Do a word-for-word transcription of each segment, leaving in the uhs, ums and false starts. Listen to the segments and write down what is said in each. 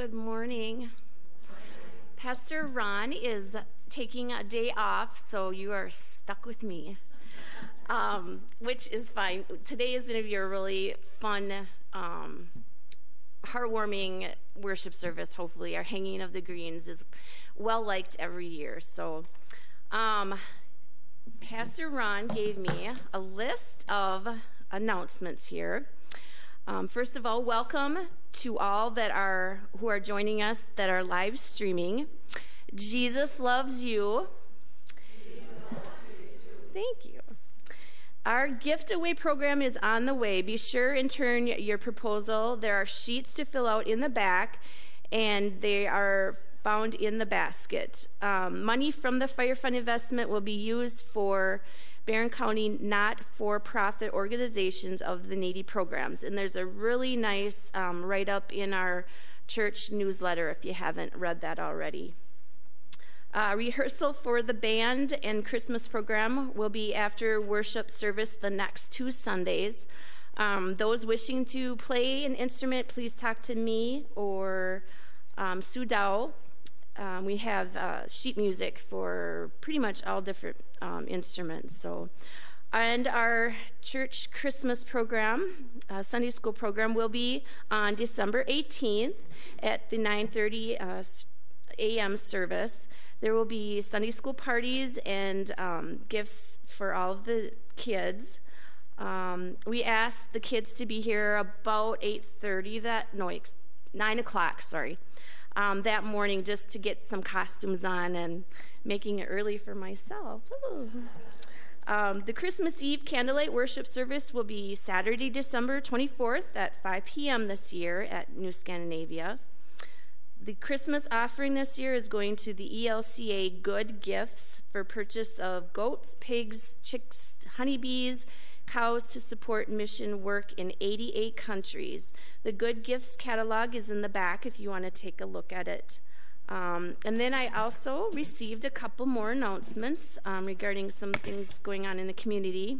Good morning. Pastor Ron is taking a day off, so you are stuck with me, um, which is fine. Today is going to be a really fun, um, heartwarming worship service, hopefully. Our Hanging of the Greens is well-liked every year. So um, Pastor Ron gave me a list of announcements here. Um, first of all, welcome to all that are who are joining us that are live streaming. Jesus loves you. Jesus loves you. Thank you. Our gift away program is on the way. Be sure and turn your proposal. There are sheets to fill out in the back, and they are found in the basket. Um, money from the Fire Fund investment will be used for Barron County not-for-profit organizations of the needy programs. And there's a really nice um, write-up in our church newsletter if you haven't read that already. Uh, rehearsal for the band and Christmas program will be after worship service the next two Sundays. Um, those wishing to play an instrument, please talk to me or um, Sue Dow. Um, we have uh, sheet music for pretty much all different um, instruments. So, and our church Christmas program, uh, Sunday school program, will be on December eighteenth at the nine thirty uh, a m service. There will be Sunday school parties and um, gifts for all of the kids. Um, we asked the kids to be here about eight thirty that no, nine o'clock. Sorry. Um, that morning just to get some costumes on and making it early for myself. Um, the Christmas Eve candlelight worship service will be Saturday, December twenty-fourth at five p m this year at New Scandinavia. The Christmas offering this year is going to the E L C A Good Gifts for purchase of goats, pigs, chicks, honeybees, cows to support mission work in eighty-eight countries. The Good Gifts catalog is in the back if you want to take a look at it. Um, and then I also received a couple more announcements um, regarding some things going on in the community.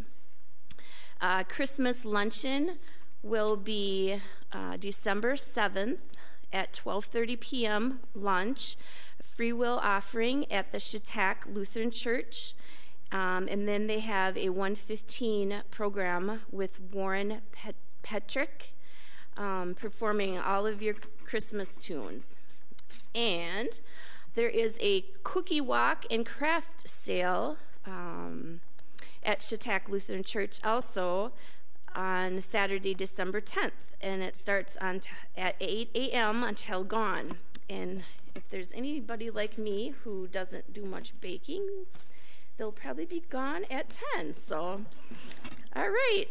Uh, Christmas luncheon will be uh, December seventh at twelve thirty p m lunch. Free will offering at the Chautauqua Lutheran Church. Um, and then they have a one fifteen program with Warren Pet Petrick um, performing all of your Christmas tunes. And there is a cookie walk and craft sale um, at Chautauqua Lutheran Church also on Saturday, December tenth. And it starts on t at eight a m until gone. And if there's anybody like me who doesn't do much baking, they'll probably be gone at ten, so, all right.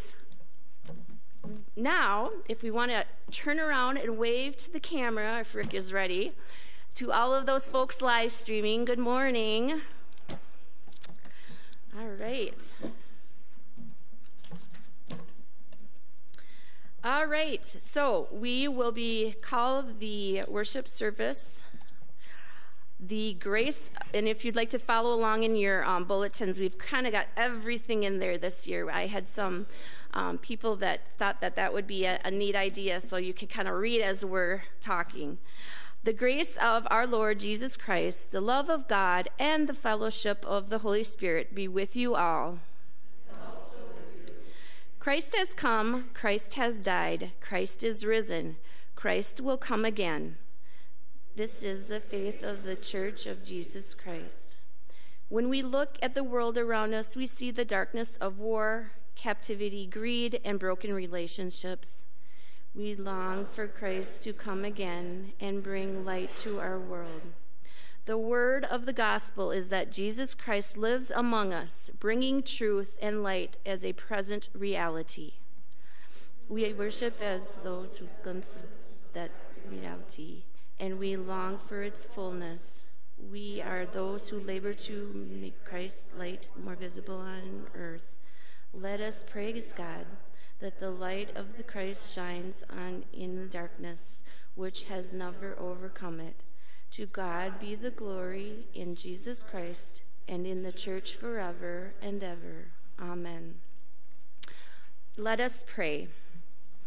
Now, if we want to turn around and wave to the camera, if Rick is ready, to all of those folks live streaming, good morning. All right. All right, so we will be called the worship service The Grace, and if you'd like to follow along in your um, bulletins, we've kind of got everything in there this year. I had some um, people that thought that that would be a, a neat idea, so you can kind of read as we're talking. The grace of our Lord Jesus Christ, the love of God, and the fellowship of the Holy Spirit be with you all. And also with you. Christ has come, Christ has died, Christ is risen, Christ will come again. This is the faith of the Church of Jesus Christ. When we look at the world around us, we see the darkness of war, captivity, greed, and broken relationships. We long for Christ to come again and bring light to our world. The word of the gospel is that Jesus Christ lives among us, bringing truth and light as a present reality. We worship as those who glimpse that reality, and we long for its fullness. We are those who labor to make Christ's light more visible on earth. Let us praise God that the light of the Christ shines on in the darkness, which has never overcome it. To God be the glory in Jesus Christ and in the church forever and ever. Amen. Let us pray.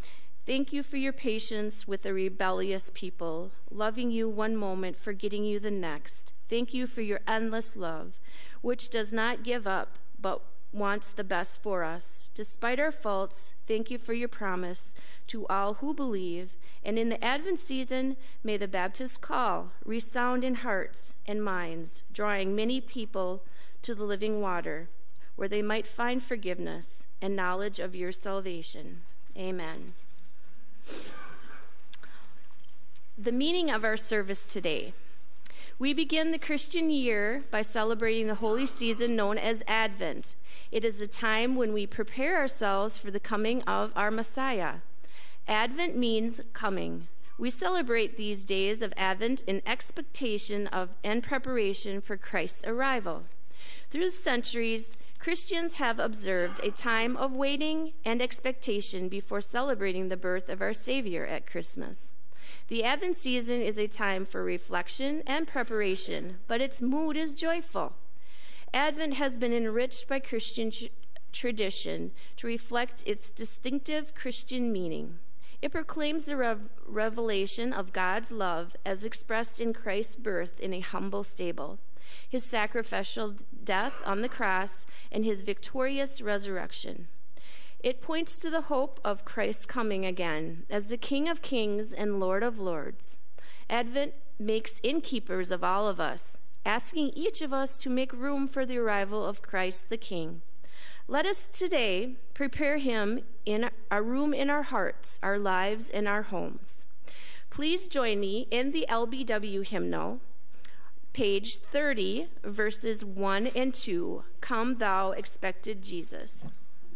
Thank you for your patience with a rebellious people, loving you one moment, forgetting you the next. Thank you for your endless love, which does not give up, but wants the best for us. Despite our faults, thank you for your promise to all who believe. And in the Advent season, may the Baptist call resound in hearts and minds, drawing many people to the living water, where they might find forgiveness and knowledge of your salvation. Amen. The meaning of our service today. We begin the Christian year by celebrating the holy season known as Advent. It is a time when we prepare ourselves for the coming of our Messiah. Advent means coming. We celebrate these days of Advent in expectation of and preparation for Christ's arrival. Through the centuries, Christians have observed a time of waiting and expectation before celebrating the birth of our Savior at Christmas. The Advent season is a time for reflection and preparation, but its mood is joyful. Advent has been enriched by Christian tr- tradition to reflect its distinctive Christian meaning. It proclaims the rev- revelation of God's love as expressed in Christ's birth in a humble stable, his sacrificial death on the cross, and his victorious resurrection. It points to the hope of Christ's coming again as the King of Kings and Lord of Lords. Advent makes innkeepers of all of us, asking each of us to make room for the arrival of Christ the King. Let us today prepare him in a room in our hearts, our lives, and our homes. Please join me in the L B W hymnal, page thirty, verses one and two, Come Thou Expected Jesus.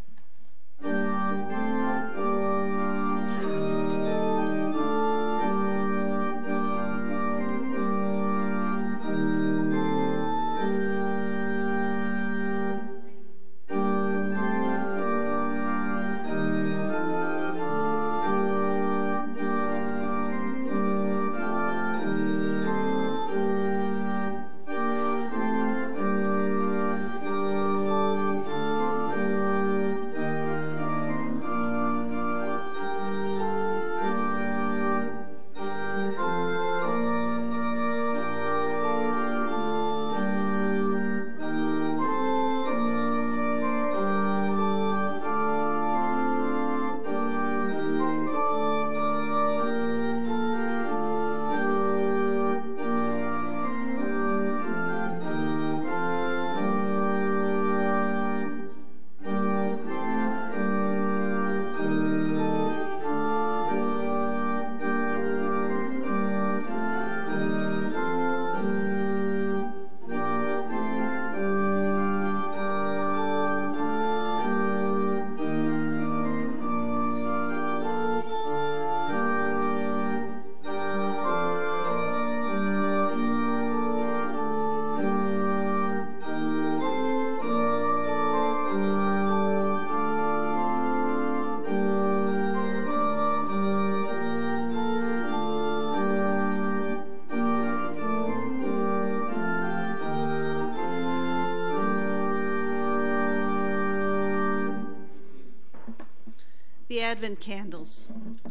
The Advent candles.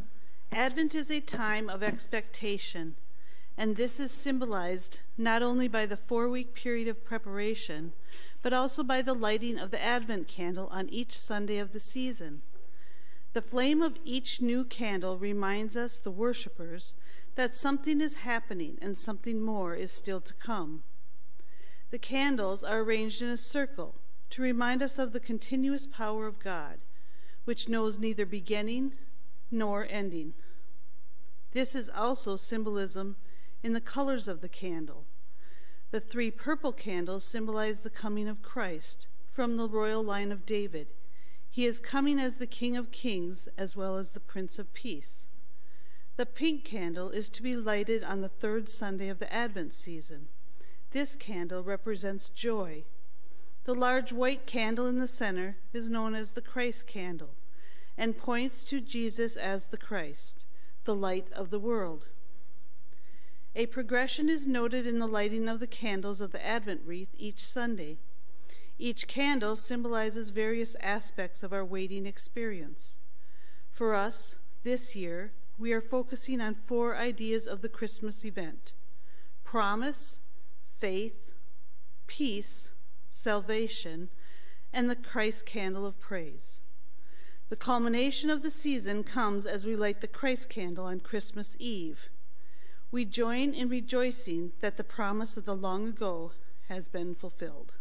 Advent is a time of expectation, and this is symbolized not only by the four-week period of preparation, but also by the lighting of the Advent candle on each Sunday of the season. The flame of each new candle reminds us, the worshipers, that something is happening and something more is still to come. The candles are arranged in a circle to remind us of the continuous power of God, which knows neither beginning nor ending. This is also symbolism in the colors of the candle. The three purple candles symbolize the coming of Christ from the royal line of David. He is coming as the King of Kings as well as the Prince of Peace. The pink candle is to be lighted on the third Sunday of the Advent season. This candle represents joy. The large white candle in the center is known as the Christ candle and points to Jesus as the Christ, the light of the world. A progression is noted in the lighting of the candles of the Advent wreath each Sunday. Each candle symbolizes various aspects of our waiting experience. For us, This year, we are focusing on four ideas of the Christmas event: promise, faith, peace, salvation, and the Christ candle of praise. The culmination of the season comes as we light the Christ candle on Christmas Eve. We join in rejoicing that the promise of the long ago has been fulfilled.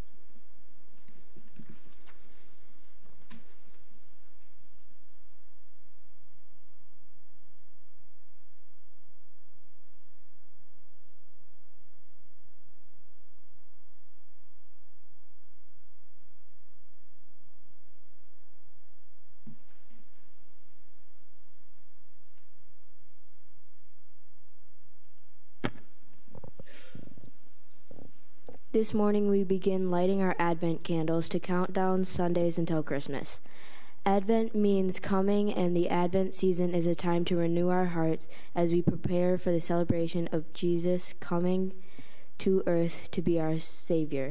This morning we begin lighting our Advent candles to count down Sundays until Christmas. Advent means coming, and the Advent season is a time to renew our hearts as we prepare for the celebration of Jesus coming to earth to be our Savior.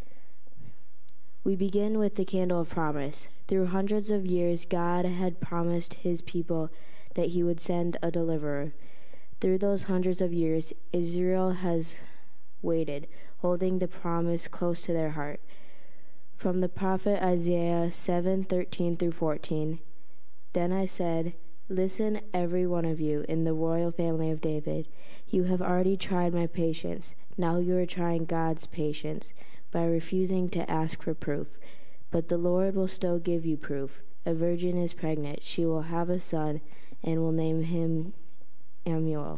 We begin with the candle of promise. Through hundreds of years, God had promised his people that he would send a deliverer. Through those hundreds of years, Israel has waited, holding the promise close to their heart. From the prophet Isaiah seven thirteen through fourteen, "Then I said, listen, every one of you in the royal family of David. You have already tried my patience. Now you are trying God's patience by refusing to ask for proof. But the Lord will still give you proof. A virgin is pregnant. She will have a son and will name him Emmanuel."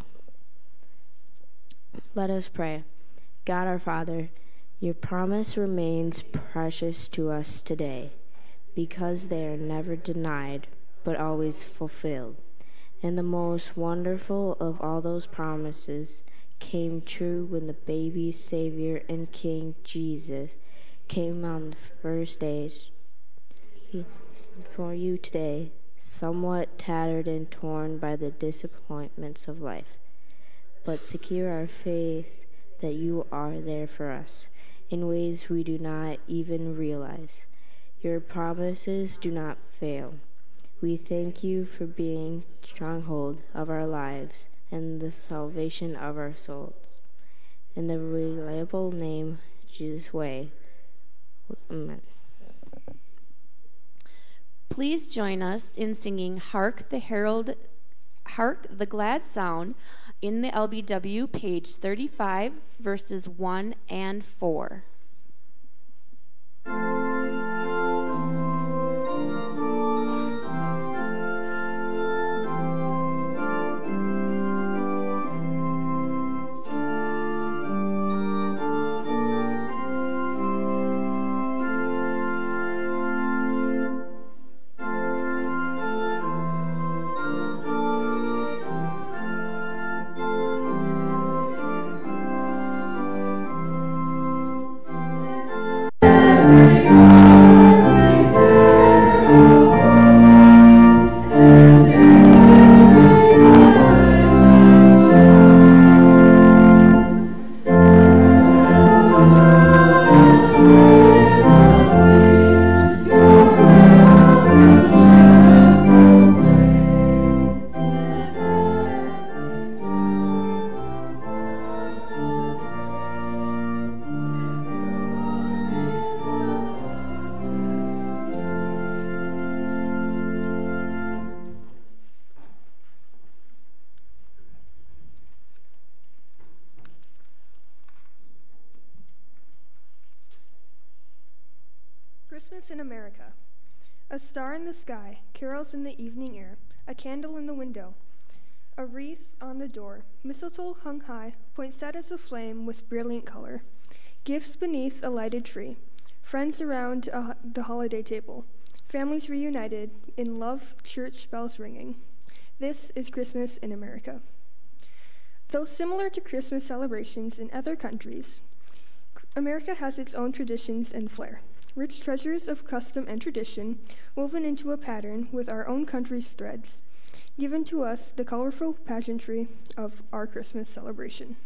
Let us pray. God our Father, your promise remains precious to us today because they are never denied but always fulfilled. And the most wonderful of all those promises came true when the baby Savior and King Jesus came on the first days for you today, somewhat tattered and torn by the disappointments of life, but secure our faith that you are there for us in ways we do not even realize. Your promises do not fail. We thank you for being stronghold of our lives and the salvation of our souls. In the reliable name, Jesus' way. Amen. Please join us in singing Hark the Herald, Hark the Glad Sound in the L B W, page thirty-five, verses one and four. Christmas in America. A star in the sky, carols in the evening air, a candle in the window, a wreath on the door, mistletoe hung high, poinsettias aflame with brilliant color, gifts beneath a lighted tree, friends around uh, the holiday table, families reunited in love, church bells ringing. This is Christmas in America. Though similar to Christmas celebrations in other countries, America has its own traditions and flair. Rich treasures of custom and tradition woven into a pattern with our own country's threads, given to us the colorful pageantry of our Christmas celebration.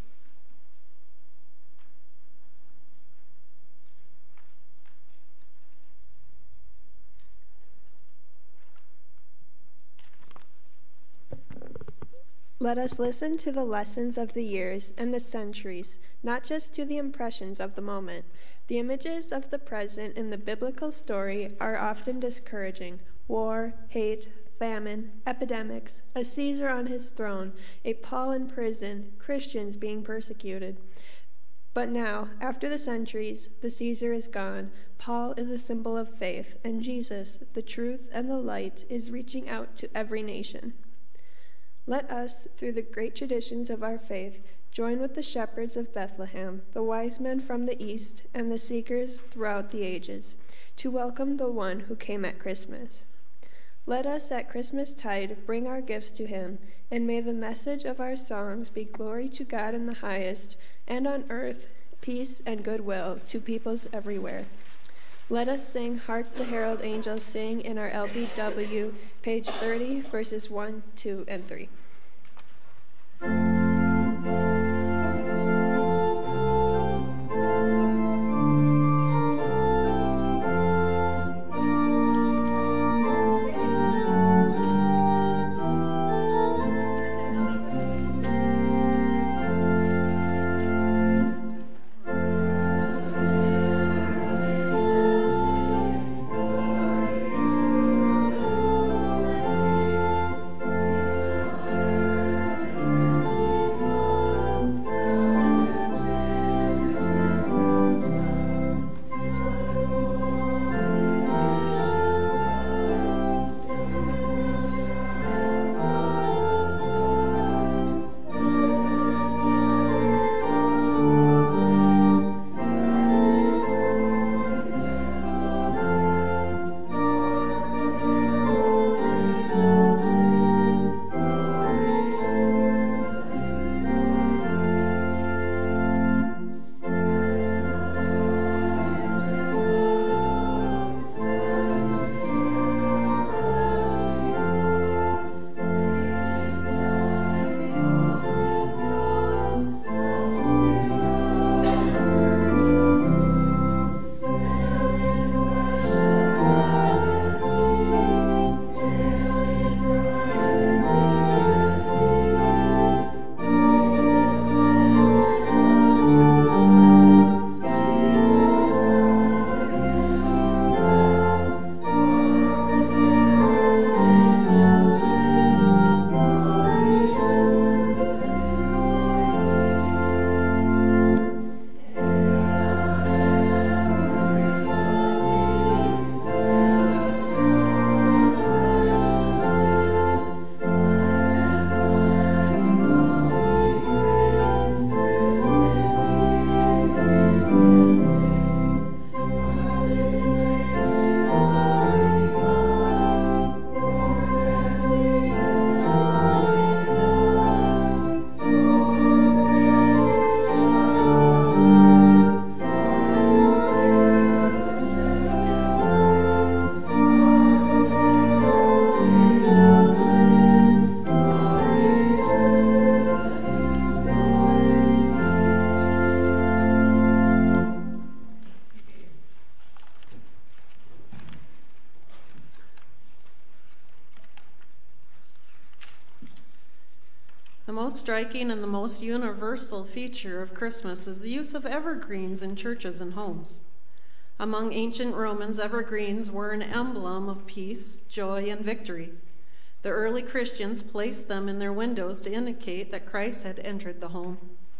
Let us listen to the lessons of the years and the centuries, not just to the impressions of the moment. The images of the present in the biblical story are often discouraging: war, hate, famine, epidemics, a Caesar on his throne, a Paul in prison, Christians being persecuted. But now, after the centuries, the Caesar is gone, Paul is a symbol of faith, and Jesus, the truth and the light, is reaching out to every nation. Let us, through the great traditions of our faith, join with the shepherds of Bethlehem, the wise men from the east, and the seekers throughout the ages, to welcome the one who came at Christmas. Let us at Christmastide bring our gifts to him, and may the message of our songs be glory to God in the highest, and on earth peace and goodwill to peoples everywhere. Let us sing Hark the Herald Angels Sing in our L B W, page thirty, verses one, two, and three. The most striking and the most universal feature of Christmas is the use of evergreens in churches and homes. Among ancient Romans, evergreens were an emblem of peace, joy, and victory. The early Christians placed them in their windows to indicate that Christ had entered the home.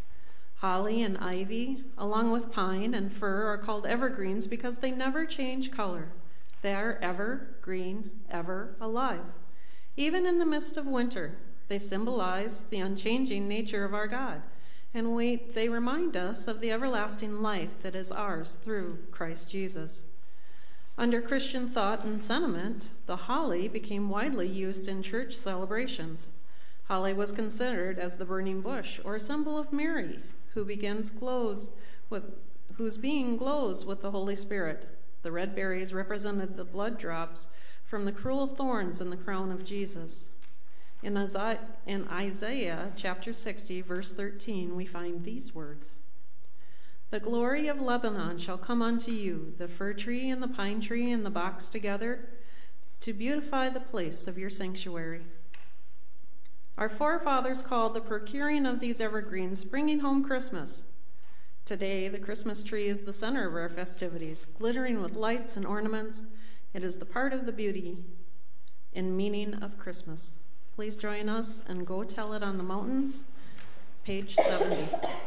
Holly and ivy, along with pine and fir, are called evergreens because they never change color. They are ever green, ever alive. Even in the midst of winter, they symbolize the unchanging nature of our God, and we, they remind us of the everlasting life that is ours through Christ Jesus. Under Christian thought and sentiment, the holly became widely used in church celebrations. Holly was considered as the burning bush, or a symbol of Mary, who begins glows with, whose being glows with the Holy Spirit. The red berries represented the blood drops from the cruel thorns in the crown of Jesus. In Isaiah, in Isaiah chapter sixty, verse thirteen, we find these words: "The glory of Lebanon shall come unto you, the fir tree and the pine tree and the box together, to beautify the place of your sanctuary." Our forefathers called the procuring of these evergreens bringing home Christmas. Today, the Christmas tree is the center of our festivities, glittering with lights and ornaments. It is the part of the beauty and meaning of Christmas. Please join us and Go Tell It on the Mountains, page seventy.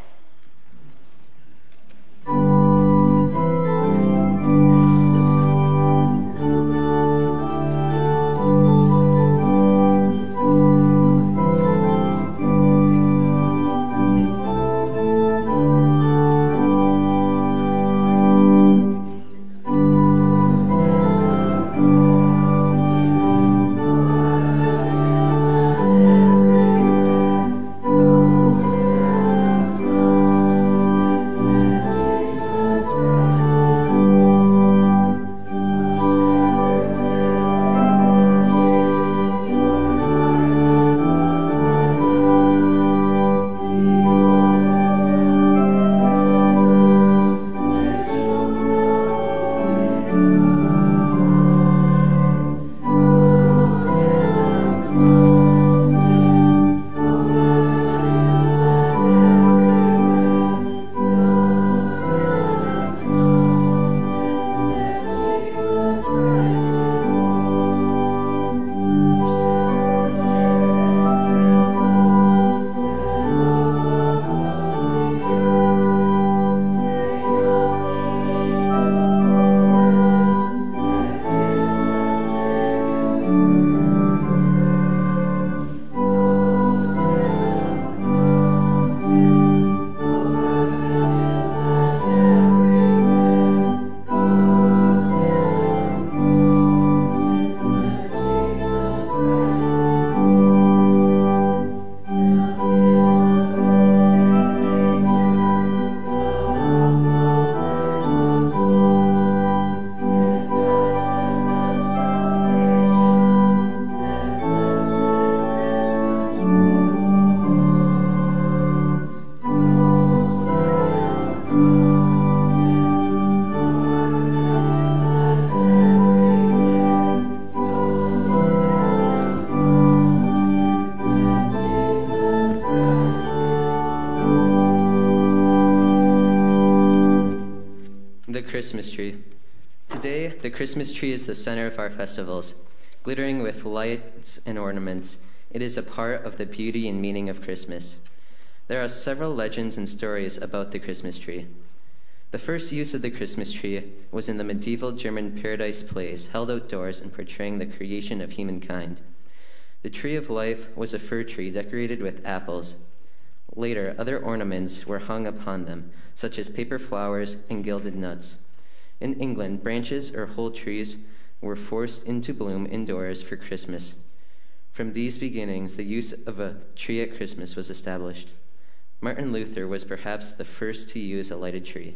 Christmas tree. Today, the Christmas tree is the center of our festivals, glittering with lights and ornaments. It is a part of the beauty and meaning of Christmas. There are several legends and stories about the Christmas tree. The first use of the Christmas tree was in the medieval German paradise plays held outdoors and portraying the creation of humankind. The tree of life was a fir tree decorated with apples. Later, other ornaments were hung upon them, such as paper flowers and gilded nuts. In England, branches or whole trees were forced into bloom indoors for Christmas. From these beginnings, the use of a tree at Christmas was established. Martin Luther was perhaps the first to use a lighted tree.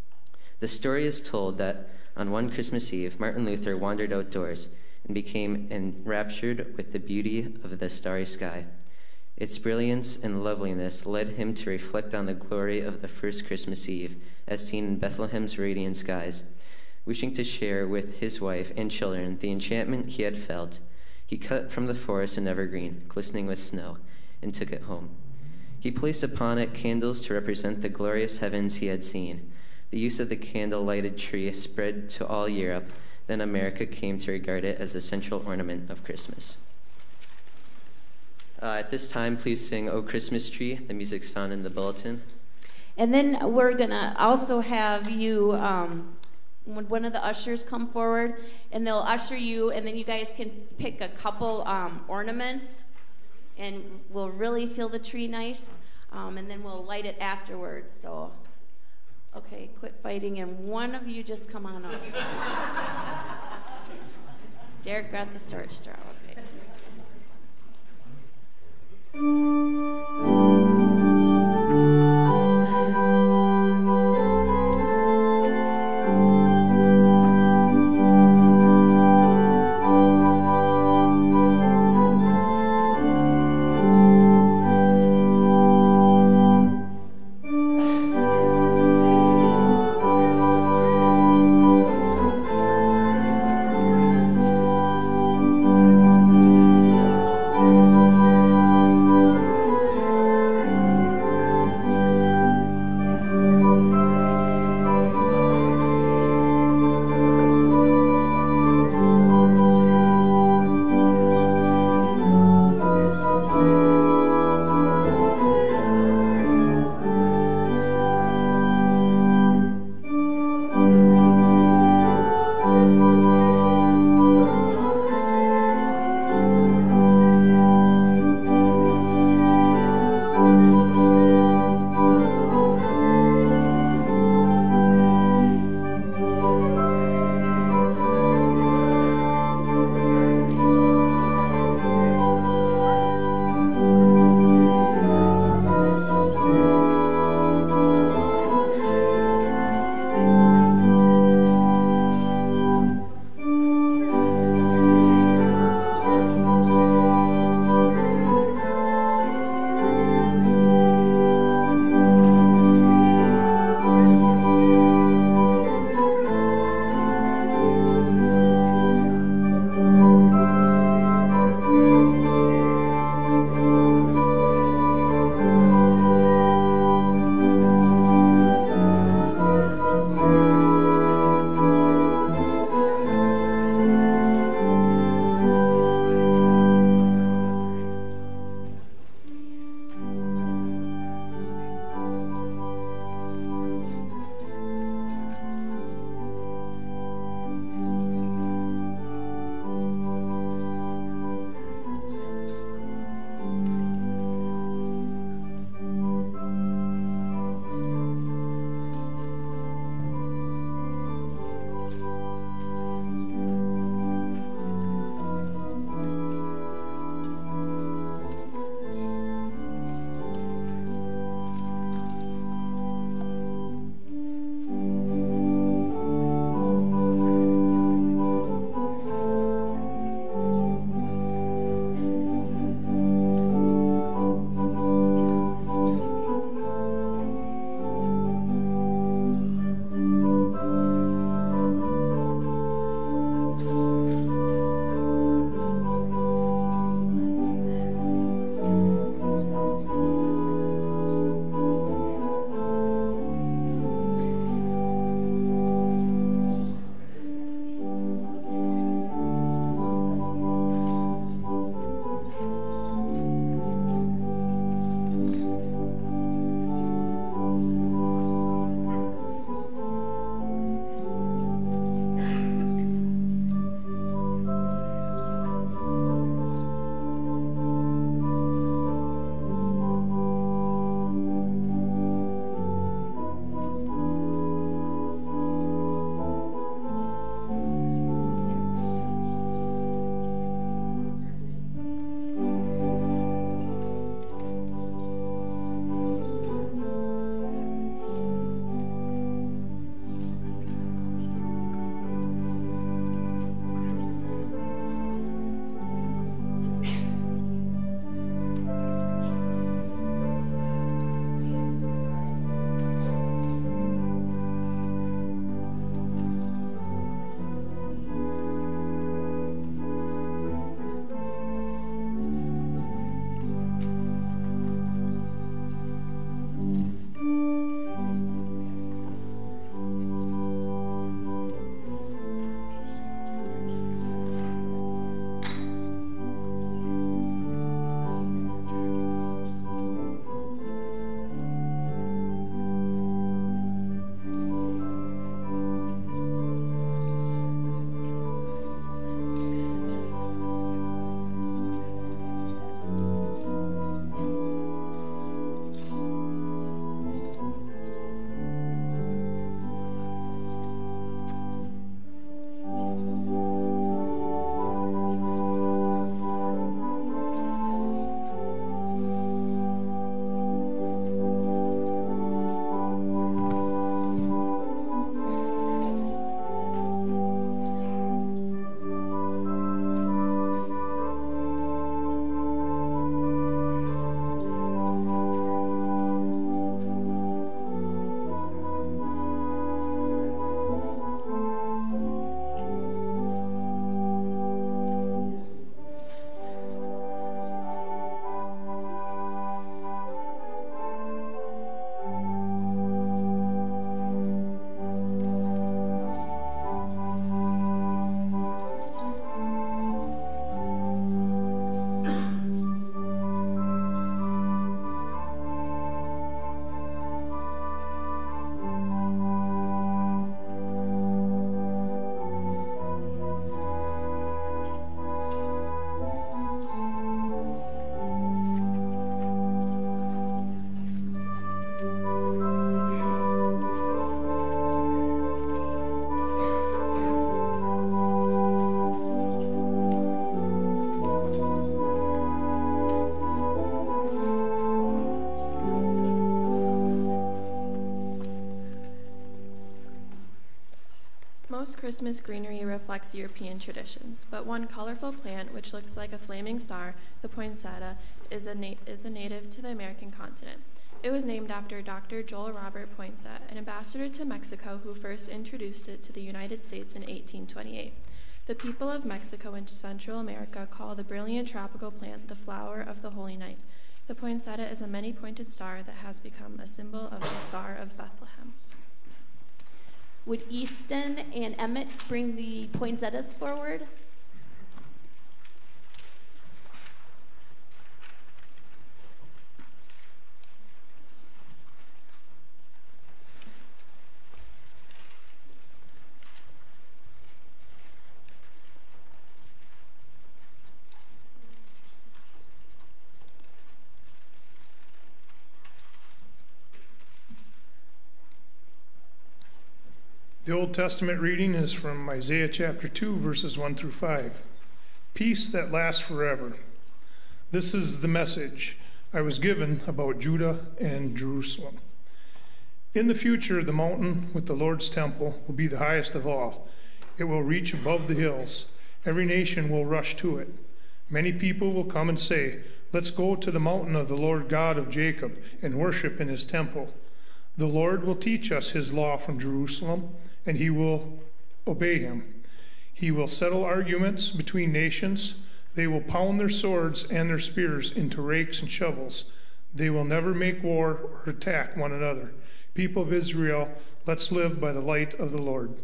The story is told that on one Christmas Eve, Martin Luther wandered outdoors and became enraptured with the beauty of the starry sky. Its brilliance and loveliness led him to reflect on the glory of the first Christmas Eve, as seen in Bethlehem's radiant skies. Wishing to share with his wife and children the enchantment he had felt, he cut from the forest an evergreen, glistening with snow, and took it home. He placed upon it candles to represent the glorious heavens he had seen. The use of the candle-lighted tree spread to all Europe. Then America came to regard it as the central ornament of Christmas. Uh, at this time, please sing O Christmas Tree. The music's found in the bulletin. And then we're going to also have you, um, one of the ushers come forward, and they'll usher you, and then you guys can pick a couple um, ornaments, and we'll really feel the tree nice, um, and then we'll light it afterwards. So, okay, quit fighting, and one of you just come on up. Derek, grab the storage straw. Okay. Thank you. Christmas greenery reflects European traditions, but one colorful plant, which looks like a flaming star, the poinsettia, is a, na- is a native to the American continent. It was named after Doctor Joel Robert Poinsett, an ambassador to Mexico who first introduced it to the United States in eighteen twenty-eight. The people of Mexico and Central America call the brilliant tropical plant the flower of the Holy Night. The poinsettia is a many-pointed star that has become a symbol of the Star of Bethlehem. Would Easton and Emmett bring the poinsettias forward? The Old Testament reading is from Isaiah chapter two, verses one through five. Peace that lasts forever. This is the message I was given about Judah and Jerusalem. In the future, the mountain with the Lord's temple will be the highest of all. It will reach above the hills. Every nation will rush to it. Many people will come and say, "Let's go to the mountain of the Lord God of Jacob and worship in his temple." The Lord will teach us his law from Jerusalem, and he will obey him. He will settle arguments between nations. They will pound their swords and their spears into rakes and shovels. They will never make war or attack one another. People of Israel, let's live by the light of the Lord.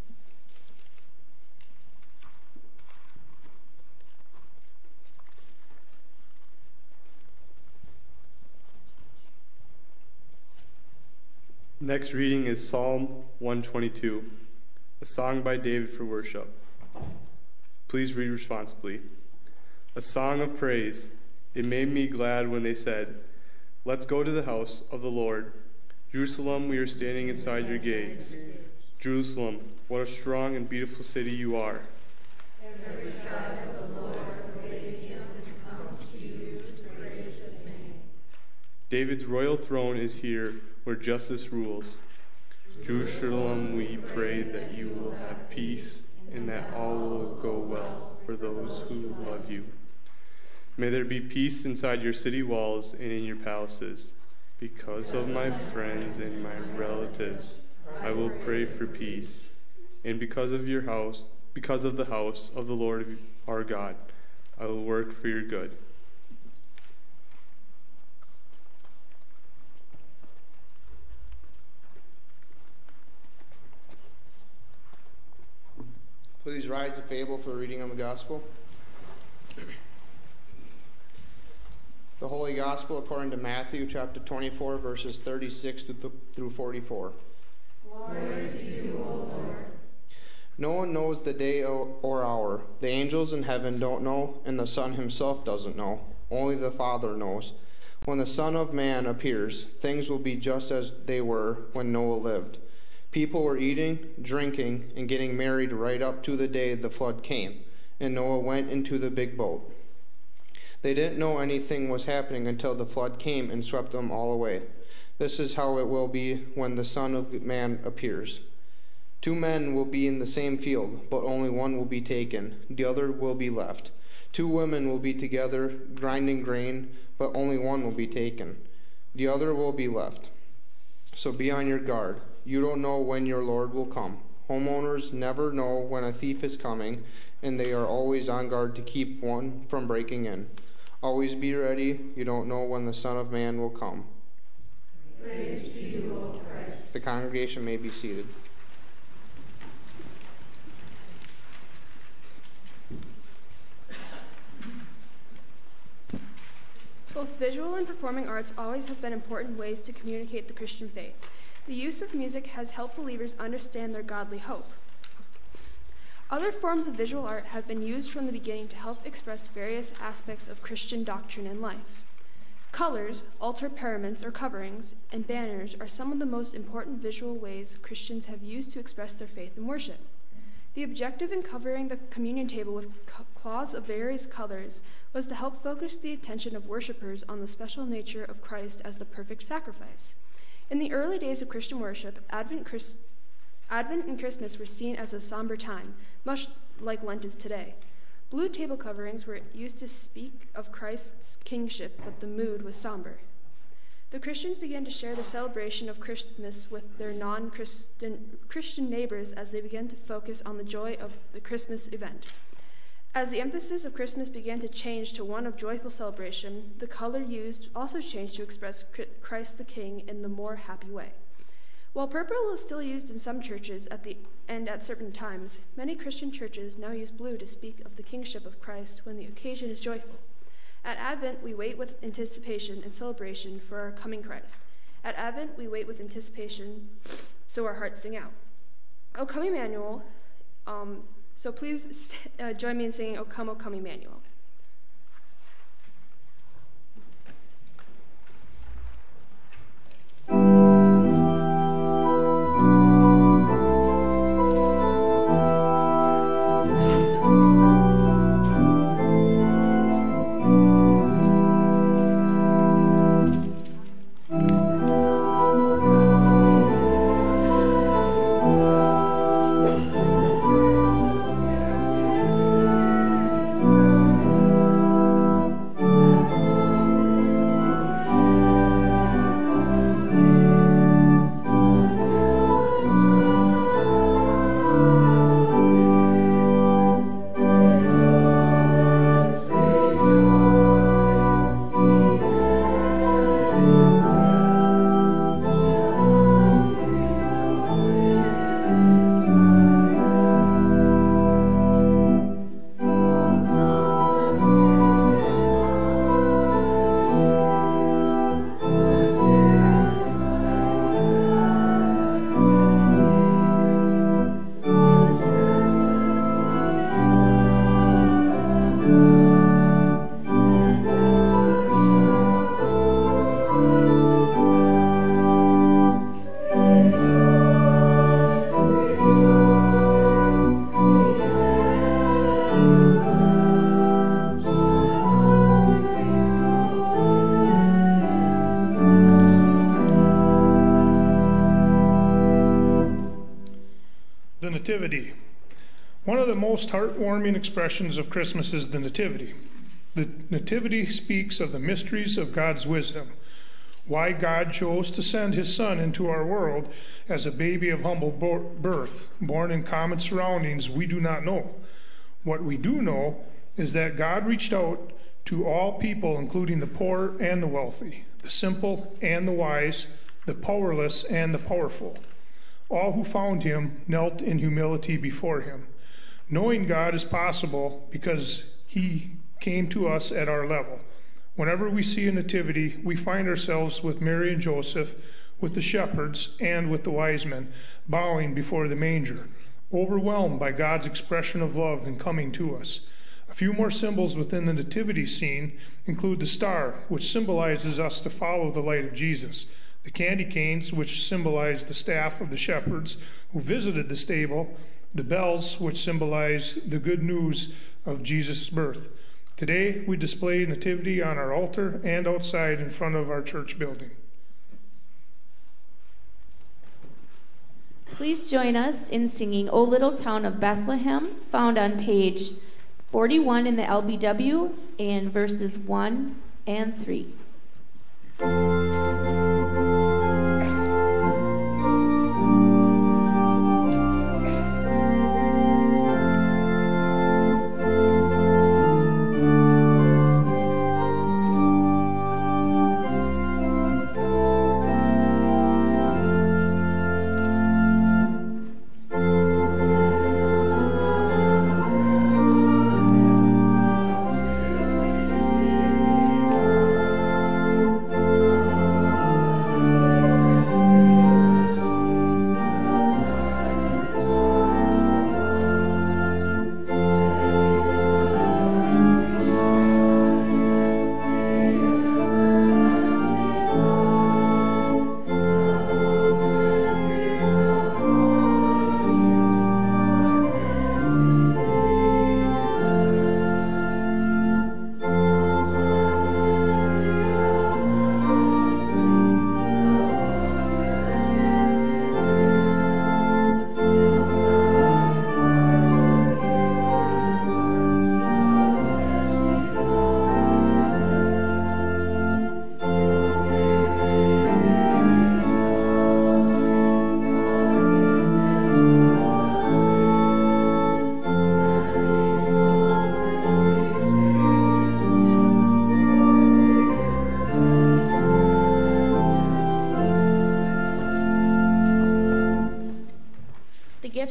Next reading is Psalm one twenty-two, a song by David for worship. Please read responsibly. A song of praise. It made me glad when they said, "Let's go to the house of the Lord. Jerusalem, we are standing inside your gates. Jerusalem, what a strong and beautiful city you are." Every child of the Lord praise him and comes to you to praise his name. David's royal throne is here, where justice rules. Jerusalem, we pray that you will have peace and that all will go well for those who love you. May there be peace inside your city walls and in your palaces. Because of my friends and my relatives, I will pray for peace. And because of your house, because of the house of the Lord our God, I will work for your good. Please rise if able for the reading of the Gospel. The Holy Gospel according to Matthew chapter twenty-four, verses thirty-six through forty-four. Glory to you, O Lord. No one knows the day or hour. The angels in heaven don't know, and the Son himself doesn't know. Only the Father knows. When the Son of Man appears, things will be just as they were when Noah lived. People were eating, drinking, and getting married right up to the day the flood came, and Noah went into the big boat. They didn't know anything was happening until the flood came and swept them all away. This is how it will be when the Son of Man appears. Two men will be in the same field, but only one will be taken. The other will be left. Two women will be together, grinding grain, but only one will be taken. The other will be left. So be on your guard. You don't know when your Lord will come. Homeowners never know when a thief is coming, and they are always on guard to keep one from breaking in. Always be ready. You don't know when the Son of Man will come. Praise to you, O Christ. The congregation may be seated. Both visual and performing arts always have been important ways to communicate the Christian faith. The use of music has helped believers understand their godly hope. Other forms of visual art have been used from the beginning to help express various aspects of Christian doctrine and life. Colors, altar paraments or coverings, and banners are some of the most important visual ways Christians have used to express their faith and worship. The objective in covering the communion table with cloths of various colors was to help focus the attention of worshipers on the special nature of Christ as the perfect sacrifice. In the early days of Christian worship, Advent, Chris- Advent and Christmas were seen as a somber time, much like Lent is today. Blue table coverings were used to speak of Christ's kingship, but the mood was somber. The Christians began to share their celebration of Christmas with their non-Christian Christian neighbors as they began to focus on the joy of the Christmas event. As the emphasis of Christmas began to change to one of joyful celebration, the color used also changed to express Christ the King in the more happy way. While purple is still used in some churches at the and at certain times, many Christian churches now use blue to speak of the kingship of Christ when the occasion is joyful. At Advent, we wait with anticipation and celebration for our coming Christ. At Advent, we wait with anticipation so our hearts sing out. O come Emmanuel, um, so please uh, join me in singing O come, O come Emmanuel. Nativity. One of the most heartwarming expressions of Christmas is the Nativity. The Nativity speaks of the mysteries of God's wisdom, why God chose to send his Son into our world as a baby of humble birth, born in common surroundings we do not know. What we do know is that God reached out to all people, including the poor and the wealthy, the simple and the wise, the powerless and the powerful. All who found him knelt in humility before him. Knowing God is possible because he came to us at our level. Whenever we see a nativity, we find ourselves with Mary and Joseph, with the shepherds, and with the wise men, bowing before the manger, overwhelmed by God's expression of love in coming to us. A few more symbols within the nativity scene include the star, which symbolizes us to follow the light of Jesus, the candy canes, which symbolize the staff of the shepherds who visited the stable, the bells, which symbolize the good news of Jesus' birth. Today, we display nativity on our altar and outside in front of our church building. Please join us in singing O Little Town of Bethlehem, found on page forty-one in the L B W and verses one and three. Oh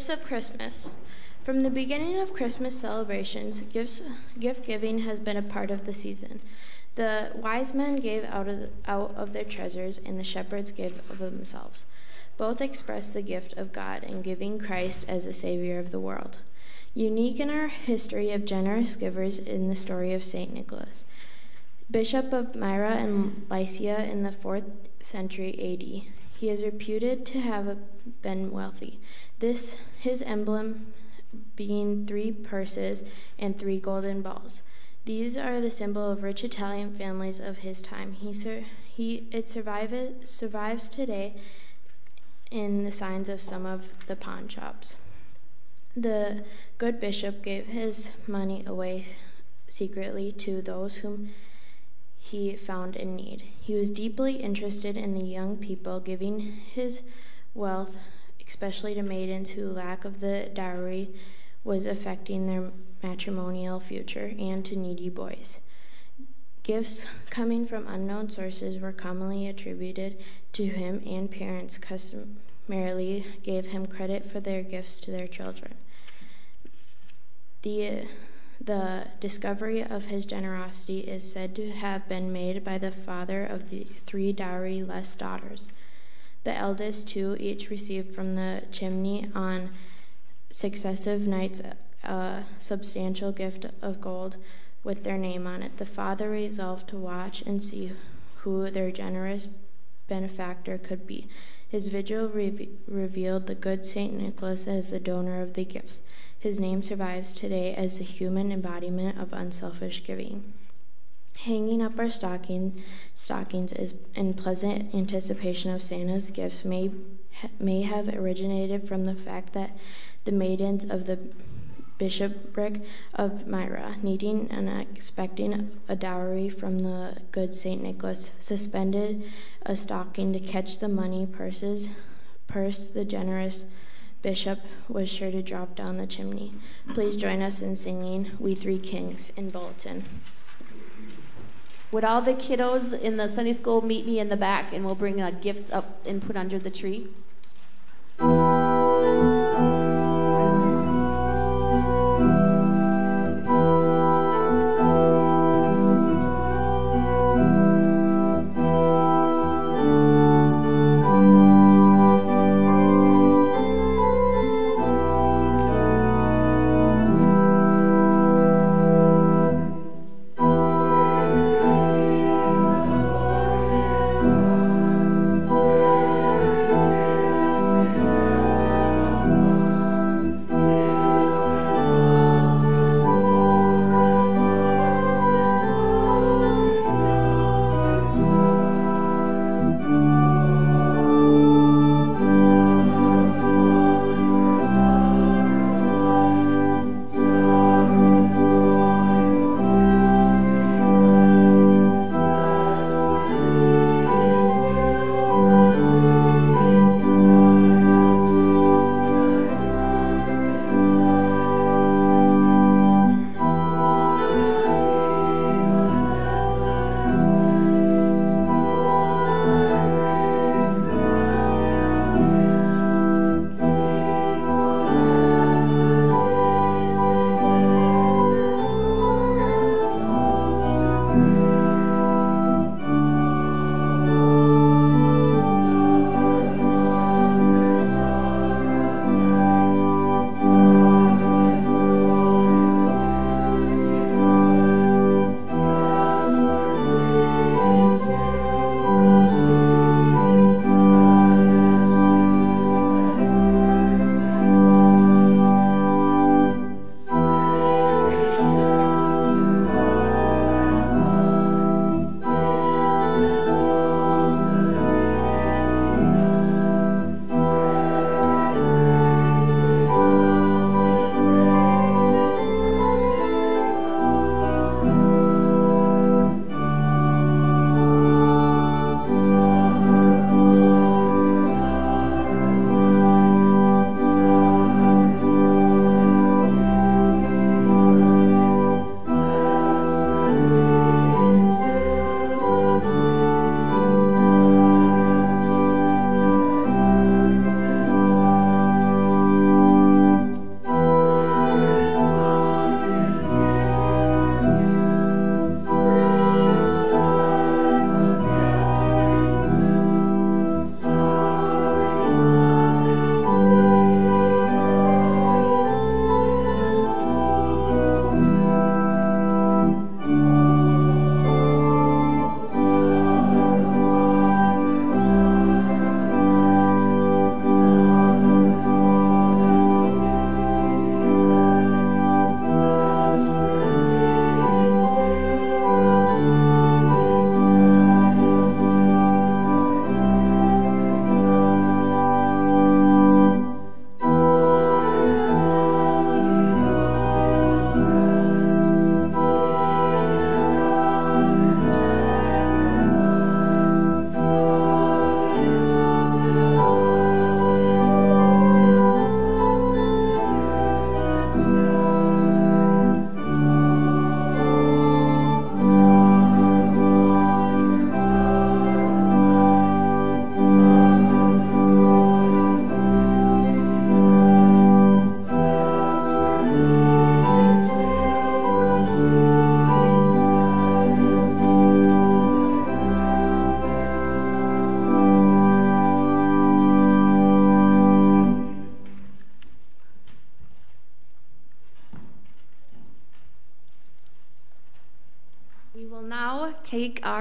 Gifts of Christmas. From the beginning of Christmas celebrations, gifts, gift giving has been a part of the season. The wise men gave out of, the, out of their treasures, and the shepherds gave of themselves. Both express the gift of God in giving Christ as the Savior of the world. Unique in our history of generous givers in the story of Saint Nicholas, Bishop of Myra and Lycia in the fourth century A D. He is reputed to have been wealthy. This, his emblem being three purses and three golden balls. These are the symbol of rich Italian families of his time. He, sur- he it survive, survives today in the signs of some of the pawn shops. The good bishop gave his money away secretly to those whom he found in need. He was deeply interested in the young people, giving his wealth, especially to maidens who lack of the dowry was affecting their matrimonial future, and to needy boys. Gifts coming from unknown sources were commonly attributed to him, and parents customarily gave him credit for their gifts to their children. The, the discovery of his generosity is said to have been made by the father of the three dowry-less daughters. The eldest two each received from the chimney on successive nights a substantial gift of gold with their name on it. The father resolved to watch and see who their generous benefactor could be. His vigil re- revealed the good Saint Nicholas as the donor of the gifts. His name survives today as the human embodiment of unselfish giving. Hanging up our stocking, stockings is in pleasant anticipation of Santa's gifts may, may have originated from the fact that the maidens of the bishopric of Myra, needing and expecting a dowry from the good Saint Nicholas, suspended a stocking to catch the money purses, purse the generous bishop was sure to drop down the chimney. Please join us in singing We Three Kings in Bulletin. Would all the kiddos in the Sunday school meet me in the back, and we'll bring uh, gifts up and put under the tree? Thank you.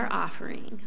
our offering.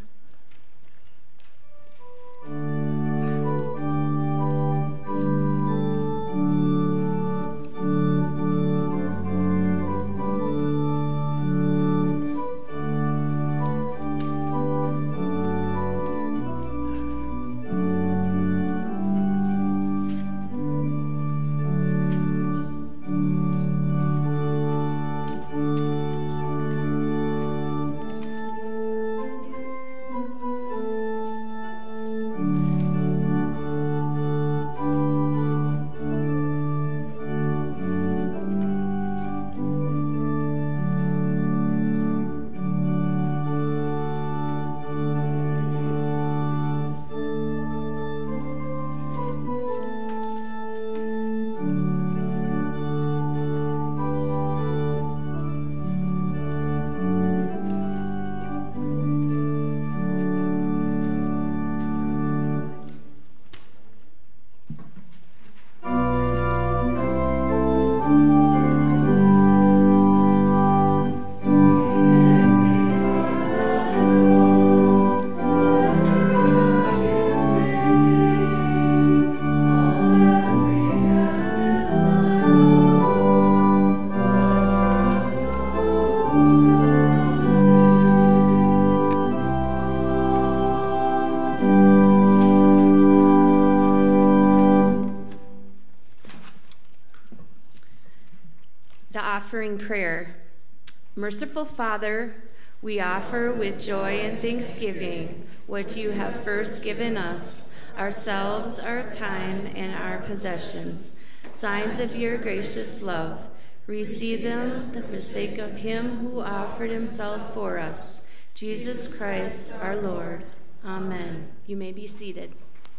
Offering prayer. Merciful Father, we offer with joy and thanksgiving what you have first given us, ourselves, our time, and our possessions, signs of your gracious love. Receive them for the sake of him who offered himself for us, Jesus Christ, our Lord. Amen. You may be seated.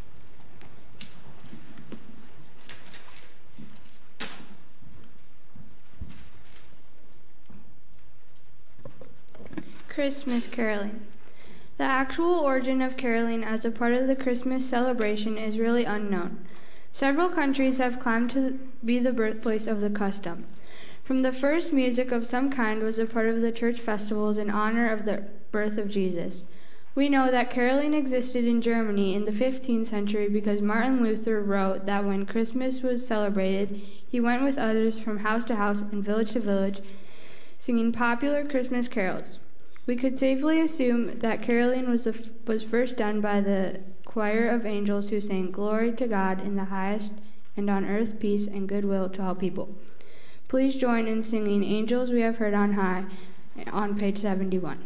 Christmas caroling. The actual origin of caroling as a part of the Christmas celebration is really unknown. Several countries have claimed to be the birthplace of the custom. From the first, music of some kind was a part of the church festivals in honor of the birth of Jesus. We know that caroling existed in Germany in the fifteenth century because Martin Luther wrote that when Christmas was celebrated, he went with others from house to house and village to village, singing popular Christmas carols. We could safely assume that caroling was, a, was first done by the choir of angels who sang "Glory to God in the highest, and on earth peace and goodwill to all people." Please join in singing "Angels We Have Heard on High" on page seventy-one.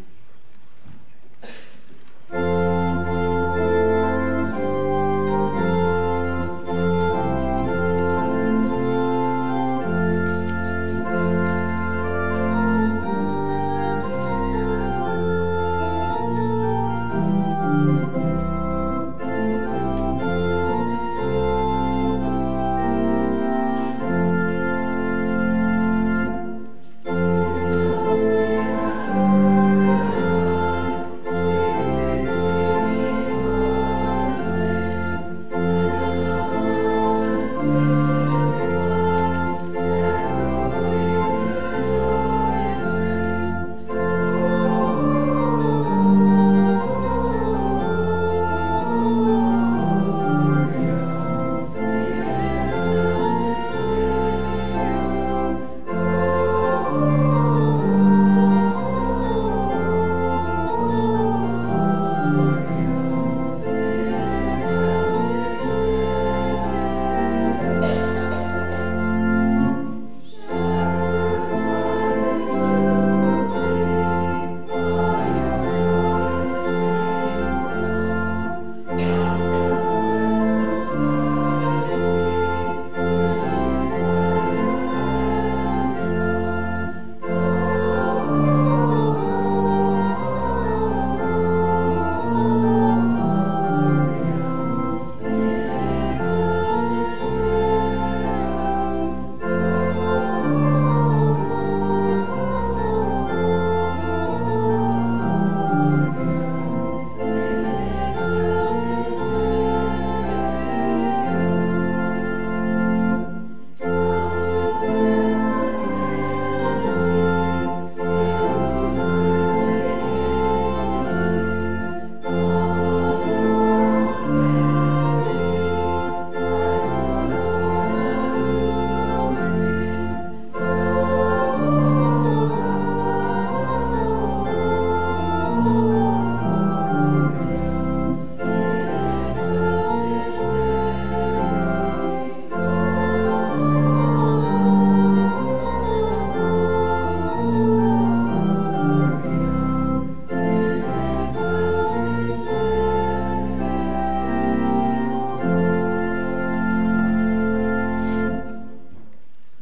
Thank you.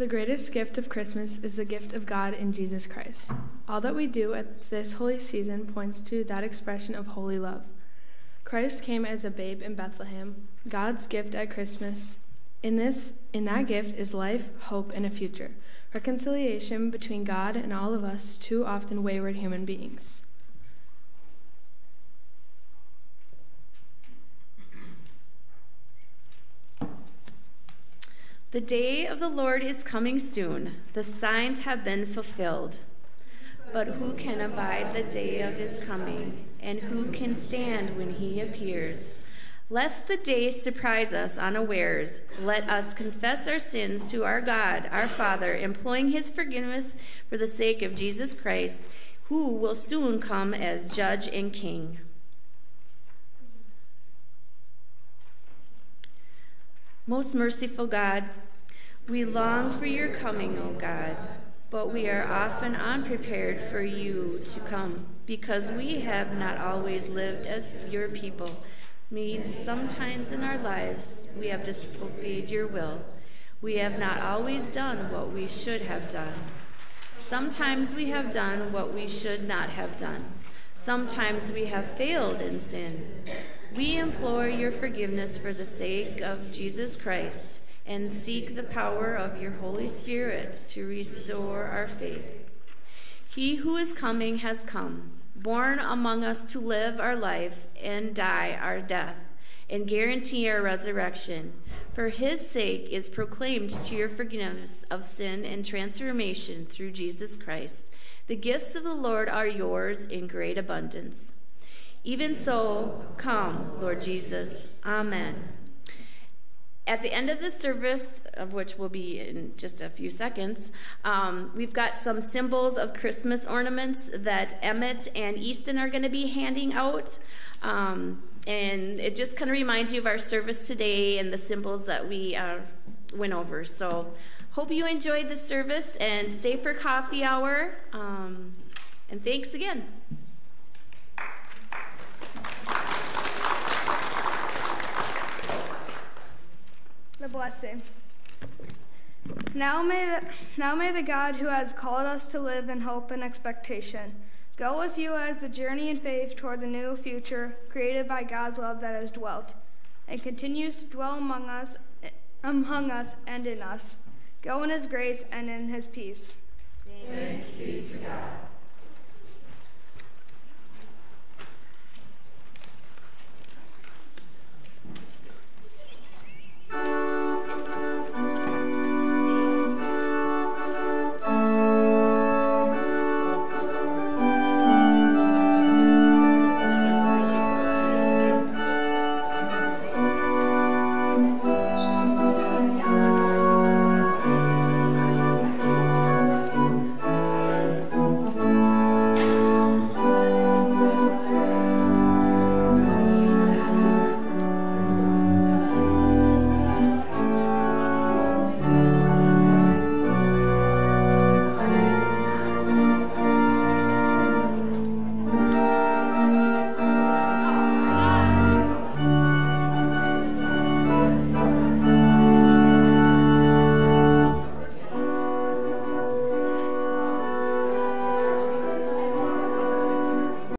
the greatest gift of Christmas is the gift of God in Jesus Christ. All that we do at this holy season points to that expression of holy love. Christ came as a babe in Bethlehem, God's gift at Christmas. In this, in that gift is life, hope, and a future, reconciliation between God and all of us, too often wayward human beings. The day of the Lord is coming soon. The signs have been fulfilled. But who can abide the day of his coming? And who can stand when he appears? Lest the day surprise us unawares, let us confess our sins to our God, our Father, imploring his forgiveness for the sake of Jesus Christ, who will soon come as judge and king. Most merciful God, we long for your coming, O God, but we are often unprepared for you to come because we have not always lived as your people. Means sometimes in our lives we have disobeyed your will. We have not always done what we should have done. Sometimes we have done what we should not have done. Sometimes we have failed in sin. We implore your forgiveness for the sake of Jesus Christ and seek the power of your Holy Spirit to restore our faith. He who is coming has come, born among us to live our life and die our death and guarantee our resurrection. For his sake is proclaimed to your forgiveness of sin and transformation through Jesus Christ. The gifts of the Lord are yours in great abundance. Even so, come, Lord Jesus. Amen. At the end of this service, of which will be in just a few seconds, um, we've got some symbols of Christmas ornaments that Emmett and Easton are going to be handing out. Um, and it just kind of reminds you of our service today and the symbols that we uh, went over. So hope you enjoyed the service and stay for coffee hour. Um, and thanks again. The blessing. Now may, the, now may the God who has called us to live in hope and expectation go with you as the journey in faith toward the new future created by God's love that has dwelt and continues to dwell among us, among us and in us. Go in his grace and in his peace. Thanks be to God.